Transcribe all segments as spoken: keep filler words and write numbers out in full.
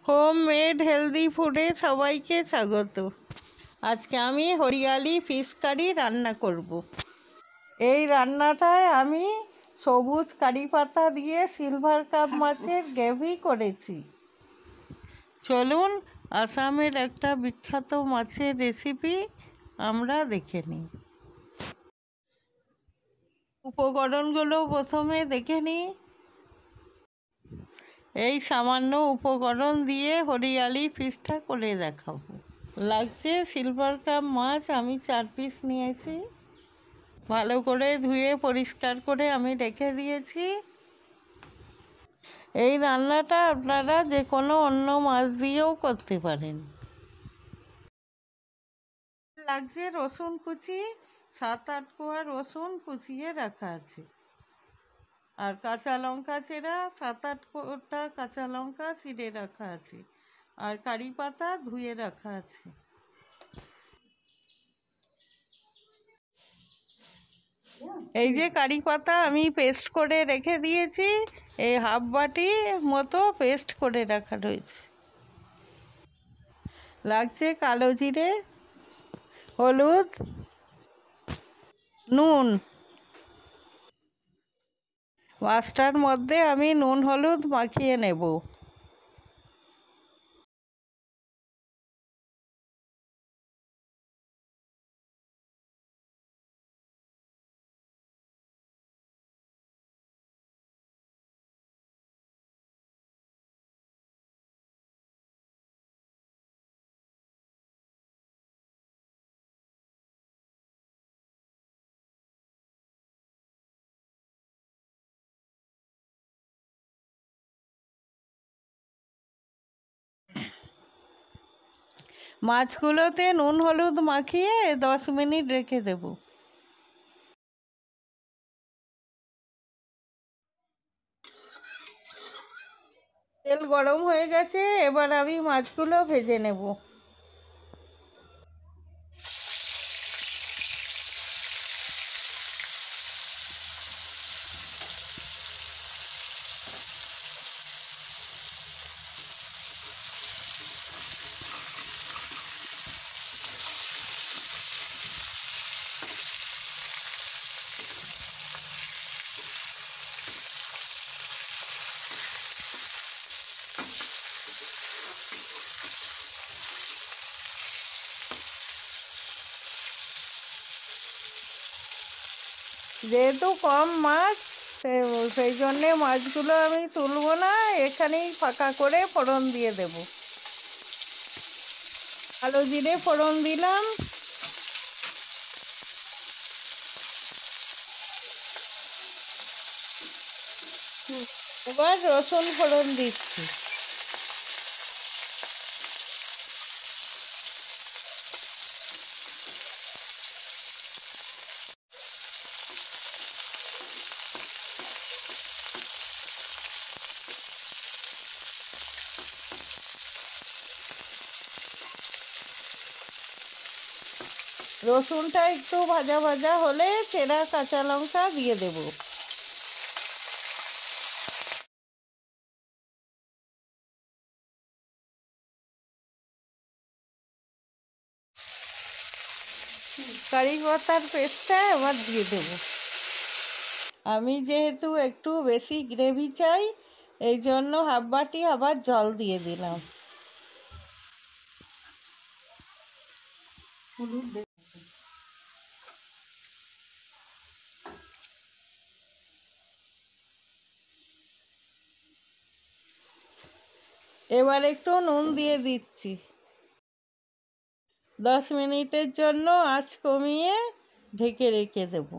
Home made healthy ফুডে সবাইকে স্বাগত। আজকে আমি হরিয়ালি ফিশ কারি রান্না করব। এই রান্নাটায় আমি সবুজ কারি পাতা দিয়ে সিলভার কাপ মাছের গ্রেভি করেছি। চলুন আসামের একটা বিখ্যাত মাছের রেসিপি আমরা দেখে নিই। উপকরণগুলো প্রথমে দেখে নিই। এই সামান্য উপকরণ দিয়ে হরিয়ালি ফিশটা করে দেখাবো। লাগছে সিলভার কাপ মাছ, আমি চার পিস নিয়েছি। ভালো করে ধুয়ে পরিষ্কার করে আমি রেখে দিয়েছি। এই রান্নাটা আপনারা যে কোনো অন্য মাছ দিয়েও করতে পারেন। লাগছে রসুন কুচি, সাত আট কোয়া রসুন কুচিয়ে রাখা আছে। আর কাঁচা লঙ্কা চেরা সাত আট কোটা কাঁচা লঙ্কা চিড়ে রাখা আছে। আর কারি পাতা ধুয়ে রাখা আছে। এই যে কারি পাতা আমি পেস্ট করে রেখে দিয়েছি, এই হাফ বাটি মতো পেস্ট করে রাখা রয়েছে। লাগছে কালো জিরে, হলুদ, নুন। মাছটার মধ্যে আমি নুন হলুদ মাখিয়ে নেব। মাছগুলোতে নুন হলুদ মাখিয়ে দশ মিনিট রেখে দেব। তেল গরম হয়ে গেছে, এবার আমি মাছগুলো ভেজে নেব। যেহেতু কম মাছ, সেই জন্যে মাছগুলো আমি তুলবো না, এখানেই ফাঁকা করে ফোড়ন দিয়ে দেব। কালো জিরে ফোড়ন দিলাম, এবার রসুন ফোড়ন দিচ্ছি। রসুনটা একটু ভাজা ভাজা হলে চেরা কাঁচা লঙ্কা দিয়ে দেব। কারি পাতার পেস্টটা এবার দিয়ে দেব। আমি যেহেতু একটু বেশি গ্রেভি চাই, এই জন্য হাফ বাটি আবার জল দিয়ে দিলাম। এবার একটু নুন দিয়ে দিচ্ছি। দশ মিনিটের জন্য আঁচ কমিয়ে ঢেকে রেখে দেব।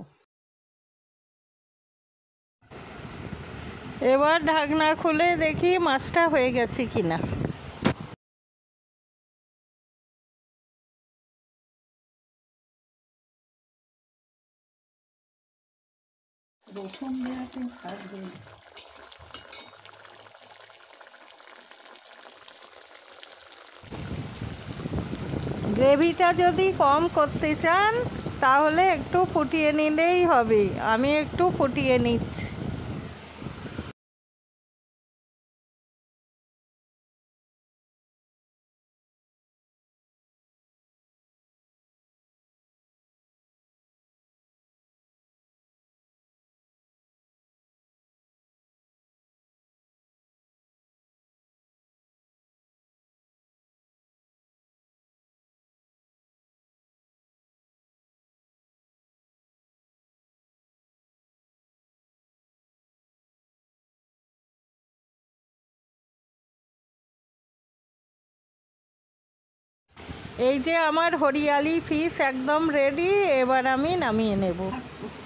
এবার ঢাকনা খুলে দেখি মাছটা হয়ে গেছে কিনা। গ্রেভিটা যদি কম করতে চান তাহলে একটু ফুটিয়ে নিলেই হবে। আমি একটু ফুটিয়ে নিচ্ছি। এই যে আমার হরিয়ালি ফিশ একদম রেডি, এবার আমি নামিয়ে নেব।